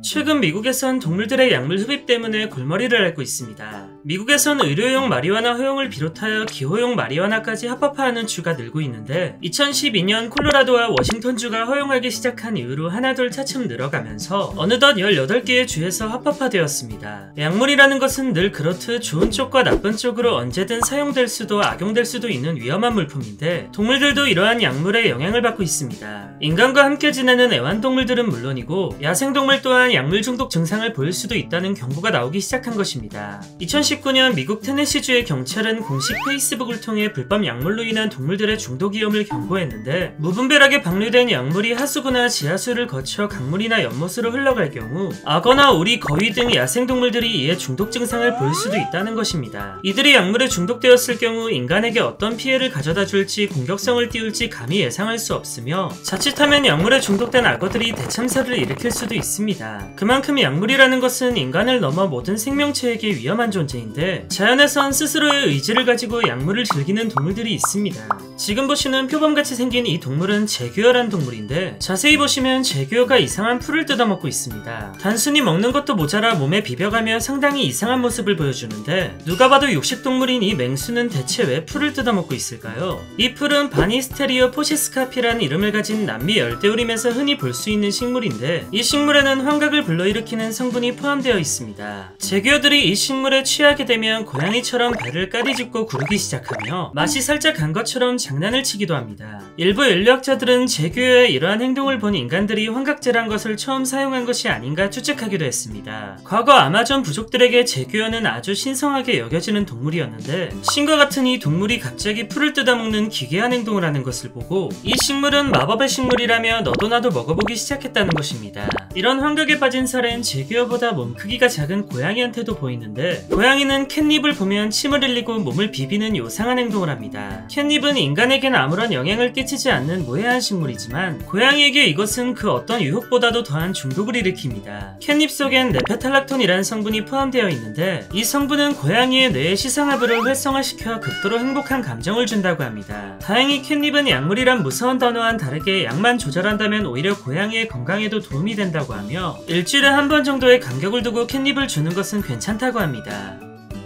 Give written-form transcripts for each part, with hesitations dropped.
최근 미국에선 동물들의 약물 흡입 때문에 골머리를 앓고 있습니다. 미국에선 의료용 마리화나 허용을 비롯하여 기호용 마리화나까지 합법화하는 주가 늘고 있는데 2012년 콜로라도와 워싱턴주가 허용하기 시작한 이후로 하나둘 차츰 늘어가면서 어느덧 18개의 주에서 합법화되었습니다. 약물이라는 것은 늘 그렇듯 좋은 쪽과 나쁜 쪽으로 언제든 사용될 수도 악용될 수도 있는 위험한 물품인데 동물들도 이러한 약물에 영향을 받고 있습니다. 인간과 함께 지내는 애완동물들은 물론이고 야생동물 또한 약물 중독 증상을 보일 수도 있다는 경고가 나오기 시작한 것입니다. 2019년 미국 테네시주의 경찰은 공식 페이스북을 통해 불법 약물로 인한 동물들의 중독 위험을 경고했는데 무분별하게 방류된 약물이 하수구나 지하수를 거쳐 강물이나 연못으로 흘러갈 경우 악어나 오리, 거위 등 야생동물들이 이에 중독 증상을 보일 수도 있다는 것입니다. 이들이 약물에 중독되었을 경우 인간에게 어떤 피해를 가져다 줄지 공격성을 띄울지 감히 예상할 수 없으며 자칫하면 약물에 중독된 악어들이 대참사를 일으킬 수도 있습니다. 그만큼 약물이라는 것은 인간을 넘어 모든 생명체에게 위험한 존재인데 자연에선 스스로의 의지를 가지고 약물을 즐기는 동물들이 있습니다. 지금 보시는 표범같이 생긴 이 동물은 제규어란 동물인데 자세히 보시면 제규어가 이상한 풀을 뜯어먹고 있습니다. 단순히 먹는 것도 모자라 몸에 비벼가며 상당히 이상한 모습을 보여주는데 누가 봐도 육식동물인 이 맹수는 대체 왜 풀을 뜯어먹고 있을까요? 이 풀은 바니스테리어 포시스카피라는 이름을 가진 남미 열대우림에서 흔히 볼 수 있는 식물인데 이 식물에는 환각을 불러일으키는 성분이 포함되어 있습니다. 제규어들이 이 식물에 취하게 되면 고양이처럼 배를 까디집고 구르기 시작하며 맛이 살짝 간 것처럼 장난을 치기도 합니다. 일부 인류학자들은 제규어의 이러한 행동을 본 인간들이 환각제란 것을 처음 사용한 것이 아닌가 추측하기도 했습니다. 과거 아마존 부족들에게 제규어는 아주 신성하게 여겨지는 동물이었는데 신과 같은 이 동물이 갑자기 풀을 뜯어먹는 기괴한 행동을 하는 것을 보고 이 식물은 마법의 식물이라며 너도 나도 먹어보기 시작했다는 것입니다. 이런 환각에 빠진 사례는 제규어보다 몸 크기가 작은 고양이한테도 보이는데 고양이는 캣닙을 보면 침을 흘리고 몸을 비비는 요상한 행동을 합니다. 캣닙은 인간에겐 아무런 영향을 끼치지 않는 무해한 식물이지만 고양이에게 이것은 그 어떤 유혹보다도 더한 중독을 일으킵니다. 캣닙 속엔 네페탈락톤이라는 성분이 포함되어 있는데 이 성분은 고양이의 뇌의 시상하부를 활성화시켜 극도로 행복한 감정을 준다고 합니다. 다행히 캣닙은 약물이란 무서운 단어와는 다르게 약만 조절한다면 오히려 고양이의 건강에도 도움이 된다고 하며 일주일에 한 번 정도의 간격을 두고 캣닙을 주는 것은 괜찮다고 합니다.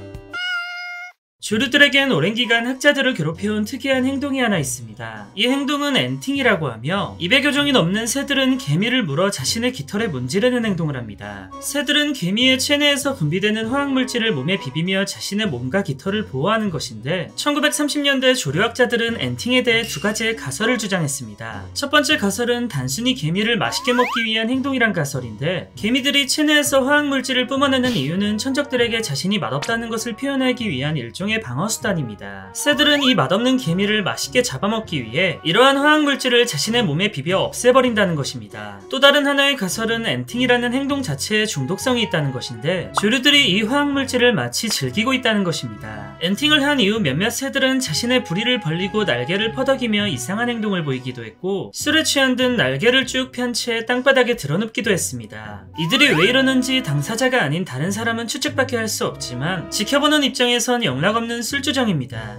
조류들에겐 오랜 기간 학자들을 괴롭혀온 특이한 행동이 하나 있습니다. 이 행동은 엔팅이라고 하며 200여 종이 넘는 새들은 개미를 물어 자신의 깃털에 문지르는 행동을 합니다. 새들은 개미의 체내에서 분비되는 화학물질을 몸에 비비며 자신의 몸과 깃털을 보호하는 것인데 1930년대 조류학자들은 엔팅에 대해 두 가지의 가설을 주장했습니다. 첫 번째 가설은 단순히 개미를 맛있게 먹기 위한 행동이란 가설인데 개미들이 체내에서 화학물질을 뿜어내는 이유는 천적들에게 자신이 맛없다는 것을 표현하기 위한 일종의 방어수단입니다. 새들은 이 맛없는 개미를 맛있게 잡아먹기 위해 이러한 화학물질을 자신의 몸에 비벼 없애버린다는 것입니다. 또 다른 하나의 가설은 엔팅이라는 행동 자체에 중독성이 있다는 것인데 조류들이 이 화학물질을 마치 즐기고 있다는 것입니다. 엔팅을 한 이후 몇몇 새들은 자신의 부리를 벌리고 날개를 퍼덕이며 이상한 행동을 보이기도 했고 술에 취한 듯 날개를 쭉 편 채 땅바닥에 드러눕기도 했습니다. 이들이 왜 이러는지 당사자가 아닌 다른 사람은 추측밖에 할 수 없지만 지켜보는 입장에선 영락없는 술주정입니다.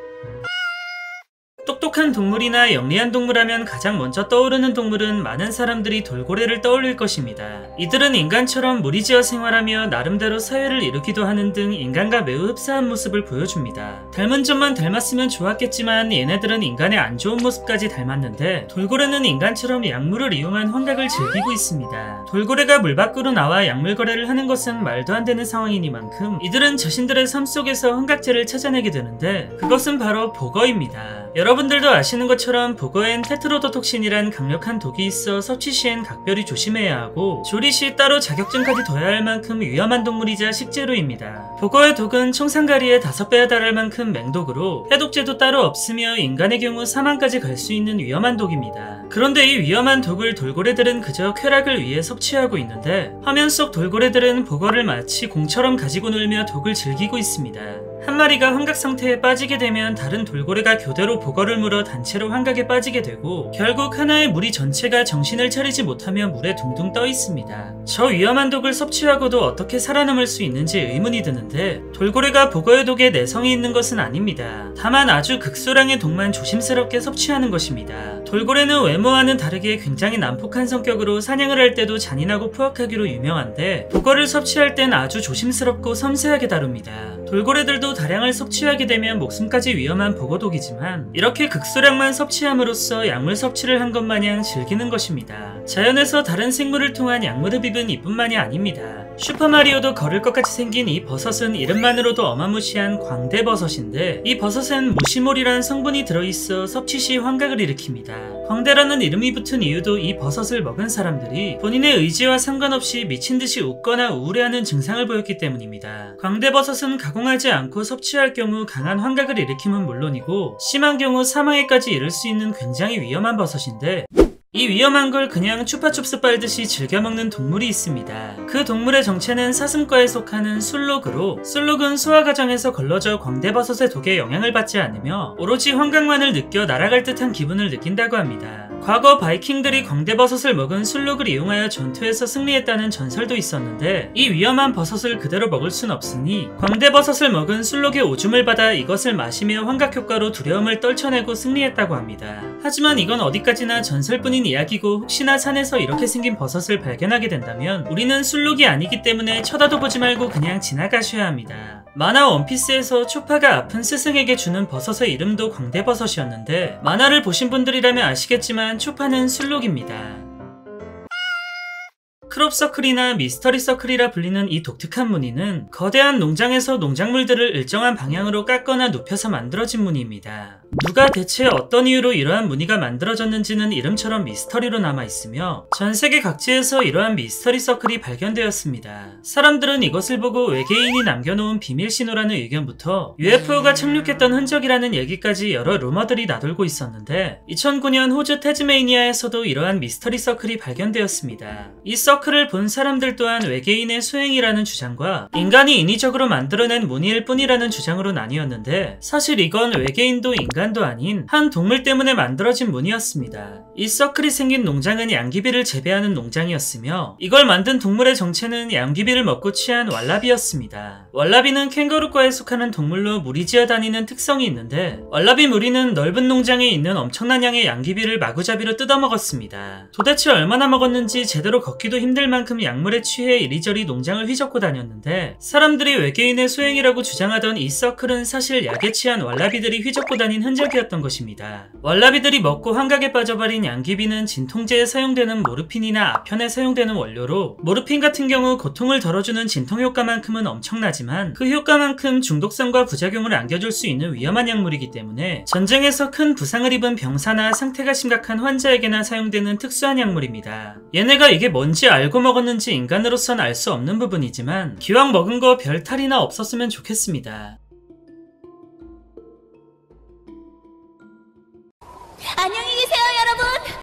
똑똑한 동물이나 영리한 동물하면 가장 먼저 떠오르는 동물은 많은 사람들이 돌고래를 떠올릴 것입니다. 이들은 인간처럼 무리지어 생활하며 나름대로 사회를 이루기도 하는 등 인간과 매우 흡사한 모습을 보여줍니다. 닮은 점만 닮았으면 좋았겠지만 얘네들은 인간의 안 좋은 모습까지 닮았는데 돌고래는 인간처럼 약물을 이용한 환각을 즐기고 있습니다. 돌고래가 물 밖으로 나와 약물 거래를 하는 것은 말도 안 되는 상황이니만큼 이들은 자신들의 삶 속에서 환각제를 찾아내게 되는데 그것은 바로 보거입니다. 여러분들도 아시는 것처럼 보거엔 테트로도톡신이란 강력한 독이 있어 섭취 시엔 각별히 조심해야 하고 조리 시 따로 자격증까지 둬야 할 만큼 위험한 동물이자 식재료입니다. 보거의 독은 청산가리의 5배에 달할 만큼 맹독으로 해독제도 따로 없으며 인간의 경우 사망까지 갈 수 있는 위험한 독입니다. 그런데 이 위험한 독을 돌고래들은 그저 쾌락을 위해 섭취하고 있는데 화면 속 돌고래들은 보거를 마치 공처럼 가지고 놀며 독을 즐기고 있습니다. 한 마리가 환각 상태에 빠지게 되면 다른 돌고래가 교대로 보거를 물어 단체로 환각에 빠지게 되고 결국 하나의 무리 전체가 정신을 차리지 못하며 물에 둥둥 떠 있습니다. 저 위험한 독을 섭취하고도 어떻게 살아남을 수 있는지 의문이 드는데 돌고래가 보거의 독에 내성이 있는 것은 아닙니다. 다만 아주 극소량의 독만 조심스럽게 섭취하는 것입니다. 돌고래는 외모와는 다르게 굉장히 난폭한 성격으로 사냥을 할 때도 잔인하고 포악하기로 유명한데 보거를 섭취할 땐 아주 조심스럽고 섬세하게 다룹니다. 돌고래들도 다량을 섭취하게 되면 목숨까지 위험한 보거독이지만 이렇게 극소량만 섭취함으로써 약물 섭취를 한 것 마냥 즐기는 것입니다. 자연에서 다른 생물을 통한 약물 흡입은 이뿐만이 아닙니다. 슈퍼마리오도 걸을 것 같이 생긴 이 버섯은 이름만으로도 어마무시한 광대버섯인데 이 버섯엔 무시몰이란 성분이 들어있어 섭취 시 환각을 일으킵니다. 광대라는 이름이 붙은 이유도 이 버섯을 먹은 사람들이 본인의 의지와 상관없이 미친듯이 웃거나 우울해하는 증상을 보였기 때문입니다. 광대버섯은 가공하지 않고 섭취할 경우 강한 환각을 일으킴은 물론이고 심한 경우 사망에까지 이를 수 있는 굉장히 위험한 버섯인데 이 위험한 걸 그냥 추파춥스 빨듯이 즐겨먹는 동물이 있습니다. 그 동물의 정체는 사슴과에 속하는 술록으로 술록은 소화 과정에서 걸러져 광대버섯의 독에 영향을 받지 않으며 오로지 환각만을 느껴 날아갈 듯한 기분을 느낀다고 합니다. 과거 바이킹들이 광대버섯을 먹은 술록을 이용하여 전투에서 승리했다는 전설도 있었는데 이 위험한 버섯을 그대로 먹을 순 없으니 광대버섯을 먹은 술록의 오줌을 받아 이것을 마시며 환각 효과로 두려움을 떨쳐내고 승리했다고 합니다. 하지만 이건 어디까지나 전설뿐인 이야기고 혹시나 산에서 이렇게 생긴 버섯을 발견하게 된다면 우리는 술록이 아니기 때문에 쳐다도 보지 말고 그냥 지나가셔야 합니다. 만화 원피스에서 초파가 아픈 스승에게 주는 버섯의 이름도 광대버섯이었는데 만화를 보신 분들이라면 아시겠지만 초파는 술록입니다. 크롭서클이나 미스터리서클이라 불리는 이 독특한 무늬는 거대한 농장에서 농작물들을 일정한 방향으로 깎거나 눕혀서 만들어진 무늬입니다. 누가 대체 어떤 이유로 이러한 무늬가 만들어졌는지는 이름처럼 미스터리로 남아있으며 전세계 각지에서 이러한 미스터리 서클이 발견되었습니다. 사람들은 이것을 보고 외계인이 남겨놓은 비밀 신호라는 의견부터 UFO가 착륙했던 흔적이라는 얘기까지 여러 루머들이 나돌고 있었는데 2009년 호주 태즈메이니아에서도 이러한 미스터리 서클이 발견되었습니다. 이 서클을 본 사람들 또한 외계인의 소행이라는 주장과 인간이 인위적으로 만들어낸 무늬일 뿐이라는 주장으로 나뉘었는데 사실 이건 외계인도 인간도 아닌 한 동물 때문에 만들어진 무늬였습니다. 이 서클이 생긴 농장은 양귀비를 재배하는 농장이었으며 이걸 만든 동물의 정체는 양귀비를 먹고 취한 왈라비였습니다. 왈라비는 캥거루과에 속하는 동물로 무리지어 다니는 특성이 있는데 왈라비 무리는 넓은 농장에 있는 엄청난 양의 양귀비를 마구잡이로 뜯어먹었습니다. 도대체 얼마나 먹었는지 제대로 걷기도 힘들 만큼 약물에 취해 이리저리 농장을 휘젓고 다녔는데 사람들이 외계인의 소행이라고 주장하던 이 서클은 사실 약에 취한 왈라비들이 휘젓고 다닌 흔적이었던 것입니다. 왈라비들이 먹고 환각에 빠져버린 양귀비는 진통제에 사용되는 모르핀이나 아편에 사용되는 원료로 모르핀 같은 경우 고통을 덜어주는 진통 효과만큼은 엄청나지만 그 효과만큼 중독성과 부작용을 안겨줄 수 있는 위험한 약물이기 때문에 전쟁에서 큰 부상을 입은 병사나 상태가 심각한 환자에게나 사용되는 특수한 약물입니다. 얘네가 이게 뭔지 알고 먹었는지 인간으로선 알 수 없는 부분이지만 기왕 먹은 거 별 탈이나 없었으면 좋겠습니다.